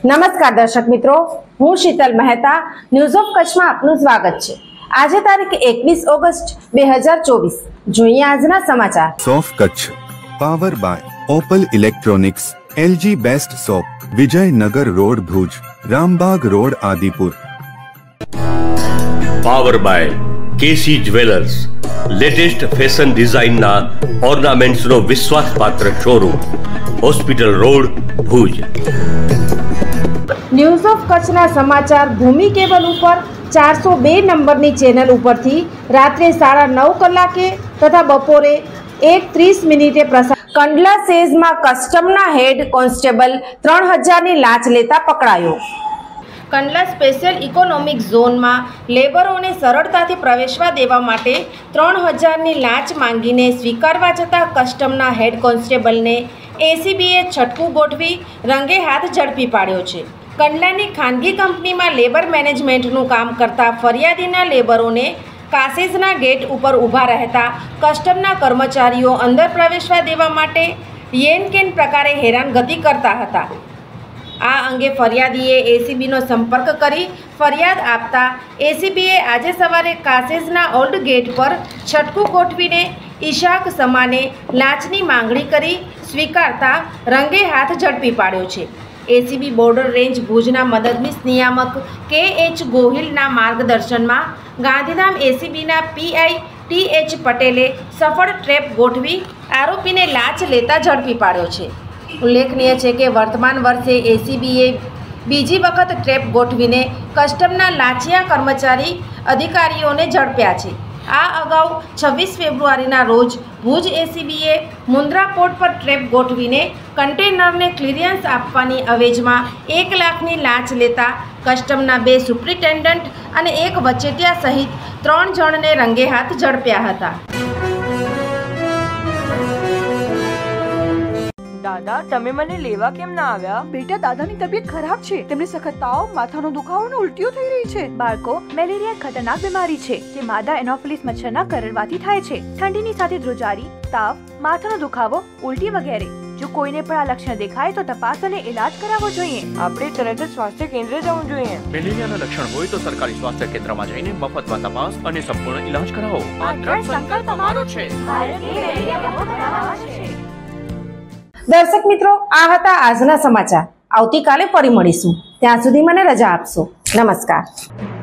નમસ્કાર દર્શક મિત્રો, હું શીતલ મહેતા ન્યૂઝ ઓફ કચ્છમાં આપનું સ્વાગત છે। આજે તારીખ 21 ઓગસ્ટ 2024। જોઈએ આજના સમાચાર। સોફ Kutch power by opal electronics, LG best shop, Vijaynagar road Bhuj, Rambagh road Adipur. Power by KC jewellers, latest fashion ડિઝાઇનના ઓર્નામેન્ટ્સનો વિશ્વાસપાત્ર showroom, hospital road Bhuj. News of કચ્છના સમાચાર ભૂમિ કેબલ ઉપર 402 નંબરની ચેનલ ઉપરથી રાત્રે 9:30 કલાકે તથા બપોરે 1:30 પ્રસાર। કંડલા સેઝમાં કસ્ટમના હેડ કોન્સ્ટેબલ 3000ની લાંચ લેતા પકડાયો। કંડલા સ્પેશિયલ ઇકોનોમિક ઝોનમાં લેબરોને સરળતાથી પ્રવેશવા દેવા માટે 3000ની લાંચ માંગીને સ્વીકારવા જતા કસ્ટમના હેડ કોન્સ્ટેબલને એસીબીએ છટકું ગોઠવી રંગે હાથ ઝડપી પાડ્યો છે। કંડલાની ખાનગી કંપનીમાં લેબર મેનેજમેન્ટનું કામ કરતા ફરિયાદીના લેબરોને કાસેઝના ગેટ ઉપર ઊભા રહેતા કસ્ટમના કર્મચારીઓ અંદર પ્રવેશવા દેવા માટે યેનકેન પ્રકારે હેરાનગતિ કરતા હતા। આ અંગે ફરિયાદીએ એસીબીનો સંપર્ક કરી ફરિયાદ આપતા એસીબીએ આજે સવારે કાસેઝના ઓલ્ડ ગેટ પર છટકું ગોઠવીને ઈશાક સમાને લાંચની માંગણી કરી સ્વીકારતા રંગે હાથ ઝડપી પાડ્યો છે। એસીબી બોર્ડર રેન્જ ભુજના મદદનીશ નિયામક કે.એચ. ગોહિલના માર્ગદર્શનમાં ગાંધીધામ એસીબીના પીઆઈ ટી.એચ. પટેલે સફળ ટ્રેપ ગોઠવી આરોપીને લાંચ લેતા ઝડપી પાડ્યો છે। ઉલ્લેખનીય છે કે વર્તમાન વર્ષે એસીબીએ બીજી વખત ટ્રેપ ગોઠવીને કસ્ટમના લાંચિયા કર્મચારી અધિકારીઓને ઝડપ્યા છે। આ અગાઉ 26 ફેબ્રુઆરીના રોજ ભુજ એસીબીએ મુન્દ્રા પોર્ટ પર ટ્રેપ ગોઠવીને કન્ટેનરને ક્લિયરન્સ આપવાની અવેજમાં 1 લાખની લાંચ લેતા કસ્ટમના 2 સુપ્રિન્ટેન્ડન્ટ અને 1 વચેટિયા સહિત 3 જણને રંગે હાથ ઝડપ્યા હતા। દાદા, તમે મને લેવા કેમ ના આવ્યા? બેટા, દાદાની તબિયત ખરાબ છે। તેમને સખત તાવ, માથાનો દુખાવો અને ઉલટીઓ થઈ રહી છે। બાળકો, મેલેરિયા ખતરનાક બીમારી છે જે માદા એનોફિલિસ મચ્છરના કરડવાથી થાય છે। ઠંડીની સાથે ધ્રુજારી, તાવ, માથાનો દુખાવો, ઉલટી વગેરે। જો કોઈને પણ આ લક્ષણ દેખાય તો તપાસ અને ઇલાજ કરાવવો જોઈએ। આપણે તરત જ સ્વાસ્થ્ય કેન્દ્રે જવું જોઈએ। મેલેરિયાના લક્ષણ હોય તો સરકારી સ્વાસ્થ્ય કેન્દ્રમાં જઈને મફતમાં તપાસ અને સંપૂર્ણ ઇલાજ કરાવો। આ દ્રઢ સંકલ્પ અમારો છે। ભારતની મેલેરિયા મુક્ત બનાવવા છે। દર્શક મિત્રો, આ હતા આજના સમાચાર। આવતીકાલે ફરી મળીશું। ત્યાં સુધી મને રજા આપશો। નમસ્કાર।